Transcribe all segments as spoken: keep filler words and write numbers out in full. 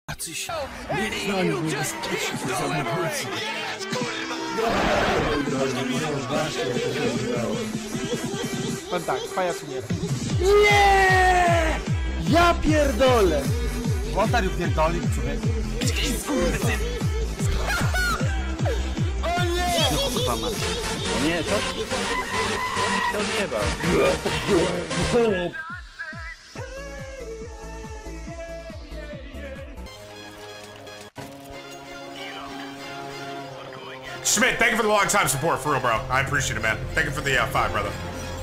Jacyś nieznani, niebezpieczni zawodnicy. No tak, pajac umiera. Nie! Ja pierdolę! Wątariu pierdoli, człowiek. O nie! No kurwa ma. O nie, to... To odjebał. Schmidt, thank you for the long time support, for real, bro. I appreciate it, man. Thank you for the uh, five, brother.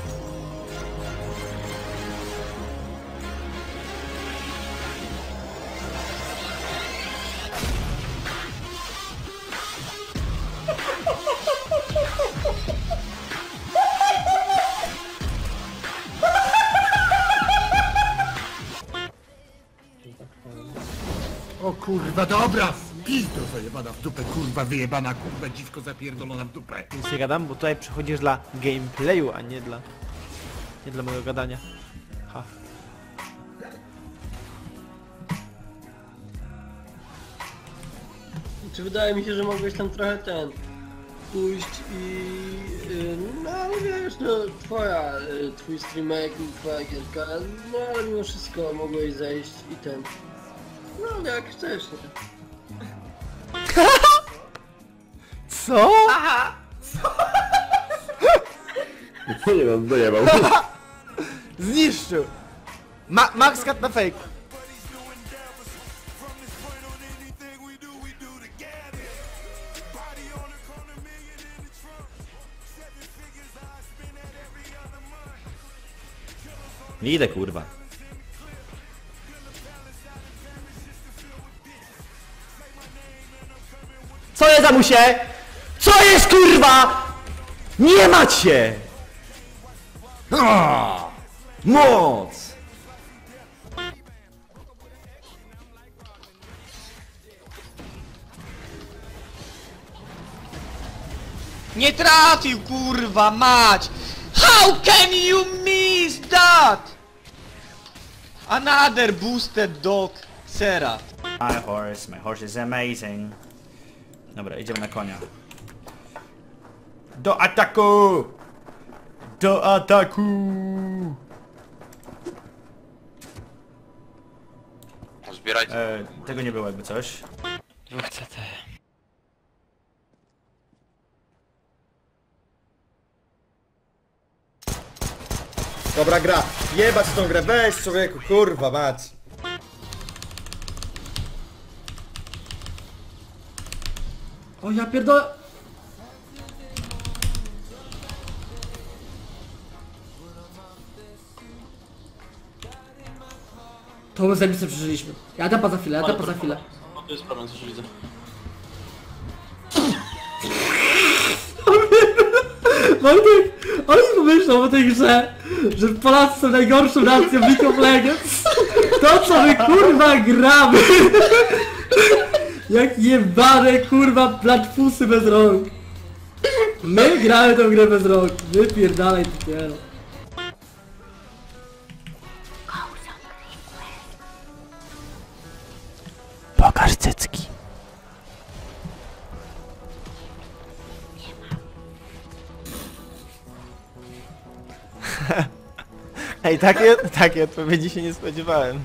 O kurwa, dobra! Pizdo zajebana w dupę, kurwa, wyjebana, kurwa, dziwko zapierdolona w dupę. Nic nie gadam, bo tutaj przychodzisz dla gameplayu, a nie dla... nie dla mojego gadania. Ha. Czy wydaje mi się, że mogłeś tam trochę ten... pójść i... Yy, no ale wiesz, no twoja, yy, twój streamek, twoja gierka, no ale mimo wszystko mogłeś zejść i ten... No jak chcesz, nie? Co? Co nie mam, dojebał. Zniszczył! Ma Max cut na fake. Idę, kurwa. Co jest, zamusie? Co jest, kurwa? Nie macie! Ah, moc! Nie trafił, kurwa mać! How can you miss that? Another boosted dog Sera. My horse, my horse is amazing. Dobra, idziemy na konia. Do ataku! Do ataku! Zbierajcie. E, tego nie było jakby coś. Dwóch C T. Dobra gra, jebać tą grę, weź człowieku, kurwa mać. O ja pierdolę... To my zajebiste przeżyliśmy. Ja tam za chwilę, ja tam za chwilę. To jest problem, co widzę. Wojtek, oni pomyślą o tej grze, że Polacy są najgorszą nacją w League of Legends. To co my kurwa gramy. Jak jebane kurwa platfusy bez rąk. My gramy tą grę bez rąk. Wypierdalaj dopiero. Pokaż cycki. Ej, takie, takie odpowiedzi się nie spodziewałem.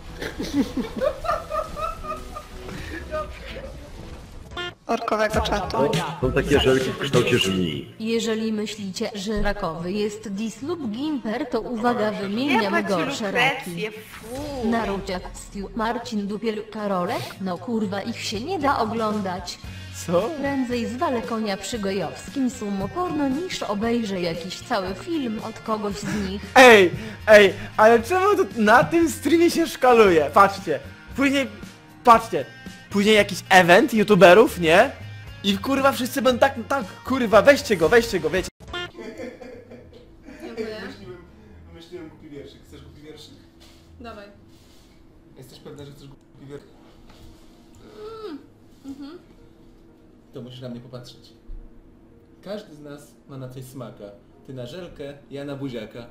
Orkowego czatu. Są takie żelki w kształcie żmii. Jeżeli myślicie, że rakowy jest dis lub gimper, to uwaga, wymieniam gorsze raki. Naruciak, Stu, Marcin, Dupiel, Karolek? No kurwa, ich się nie da oglądać. Co? Prędzej zwalę konia przy gojowskim sumo porno niż obejrzę jakiś cały film od kogoś z nich. Ej, ej, ale czemu to na tym streamie się szkaluje? Patrzcie, później, patrzcie, później jakiś event youtuberów, nie? I kurwa wszyscy będą tak, tak, kurwa, weźcie go, weźcie go, wiecie. Dziękuję. Wymyśliłem głupi wierszyk. Chcesz głupi wierszyk? Dawaj. Jesteś pewna, że chcesz głupi wierszyk? Mm. Mhm. To musisz na mnie popatrzeć. Każdy z nas ma na coś smaka. Ty na żelkę, ja na buziaka.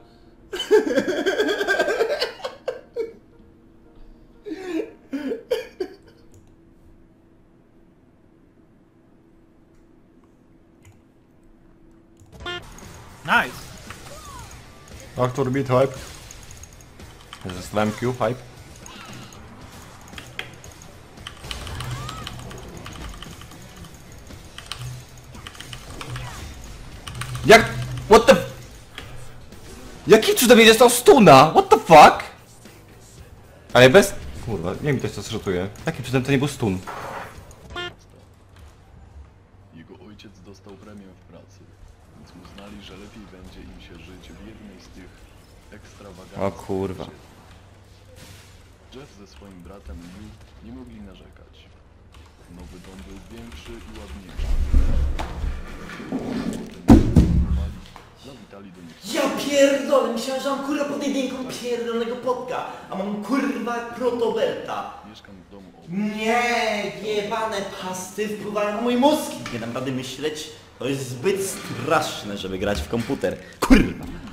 Nice. Arthur beat hype. Slam Q hype. Jak? What the... Jaki cudem nie dostał stuna? What the fuck? Ale bez... Kurwa, nie wiem, ktoś to zrzutuje. Jakim cudem to nie był stun? Jego ojciec dostał premię w pracy, więc uznali, że lepiej będzie im się żyć w jednej z tych ekstrawagancji. O kurwa. Jeff ze swoim bratem Liu nie mogli narzekać. Nowy dom był większy i ładniejszy. Zawitali do nich. Ja pierdolę, myślałem, że mam kurwa pod jedynką pierdolonego potka, a mam kurwa protoberta. Mieszkam w domu obok. Nie, jebane pasty wpływają na mój mózg. Nie dam rady myśleć, to jest zbyt straszne, żeby grać w komputer. Kurwa.